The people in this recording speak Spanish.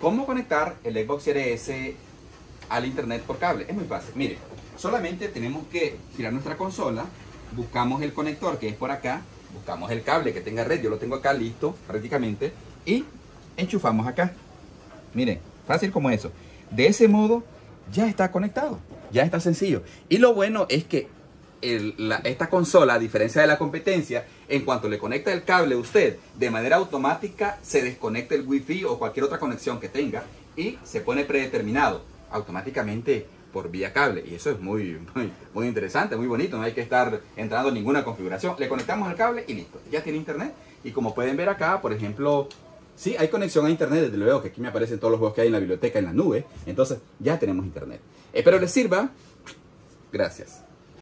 ¿Cómo conectar el Xbox Series S al internet por cable? Es muy fácil. Miren, solamente tenemos que girar nuestra consola, buscamos el conector que es por acá, buscamos el cable que tenga red, yo lo tengo acá listo prácticamente, y enchufamos acá. Miren, fácil como eso. De ese modo ya está conectado, ya está sencillo. Y lo bueno es que esta consola, a diferencia de la competencia, en cuanto le conecta el cable a usted, de manera automática se desconecta el Wi-Fi o cualquier otra conexión que tenga y se pone predeterminado automáticamente por vía cable. Y eso es muy interesante, muy bonito. No hay que estar entrando en ninguna configuración. Le conectamos el cable y listo. Ya tiene internet. Y como pueden ver acá, por ejemplo, sí, hay conexión a internet, desde luego que aquí me aparecen todos los juegos que hay en la biblioteca en la nube. Entonces ya tenemos internet. Espero les sirva. Gracias.